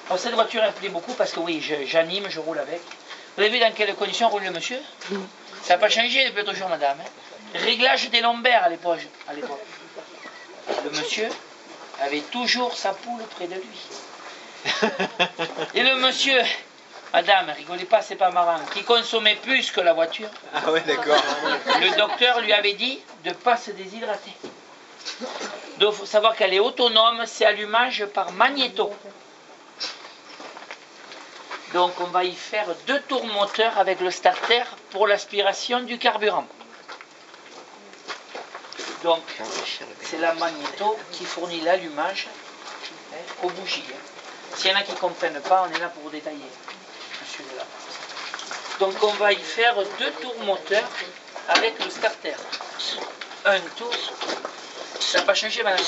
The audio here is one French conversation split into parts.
Alors cette voiture elle plaît beaucoup parce que oui, j'anime, je roule avec. Vous avez vu dans quelles conditions roule le monsieur? Ça n'a pas changé depuis l'autre jour, madame. Réglage des lombaires à l'époque. Le monsieur avait toujours sa poule près de lui. Et le monsieur, madame, rigolez pas, c'est pas marrant, qui consommait plus que la voiture. Ah ouais, d'accord. Le docteur lui avait dit de ne pas se déshydrater. Donc il faut savoir qu'elle est autonome, c'est allumage par magnéto. Donc on va y faire 2 tours moteur avec le starter pour l'aspiration du carburant. Donc c'est la magnéto qui fournit l'allumage aux bougies. S'il y en a qui ne comprennent pas, on est là pour vous détailler. Là. Donc on va y faire 2 tours moteur avec le starter. Un tour. Ça n'a pas changé, madame.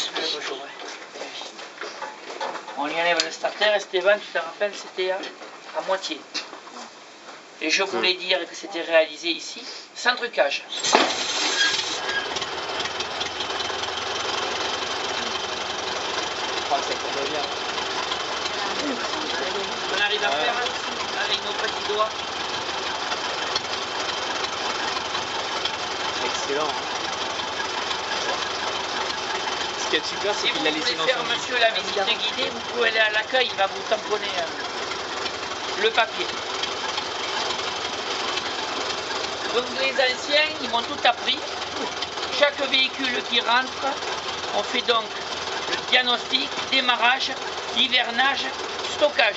On lui enlève le starter. Esteban, tu te rappelles, c'était à moitié. Et je voulais dire que c'était réalisé ici, sans trucage. On arrive à faire avec nos petits doigts. Excellent. Ce qui est super, c'est qu'il l'a laissé dans son faire, monsieur, la visite guidée, vous pouvez aller à l'accueil, il va vous tamponner le papier. Donc les anciens, ils m'ont tout appris. Chaque véhicule qui rentre, on fait donc le diagnostic, démarrage, hivernage, stockage.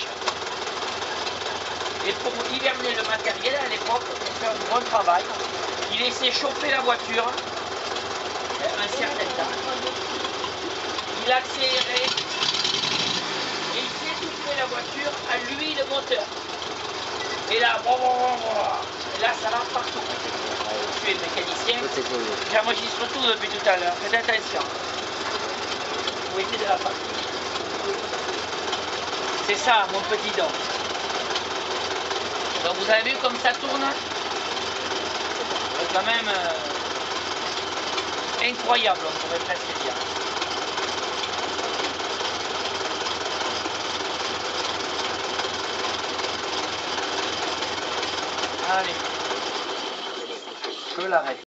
Et pour hiverner le matériel, à l'époque, on fait un bon travail. Il laissait chauffer la voiture un certain temps. Il accélérait et il fait étouffer la voiture à l'huile moteur. Et là, et là ça va partout. Je suis mécanicien, j'enregistre tout depuis tout à l'heure, faites attention. Vous voyez de la partie. C'est ça mon petit don. Donc vous avez vu comme ça tourne? C'est quand même incroyable, on pourrait presque dire. Allez, je l'arrête.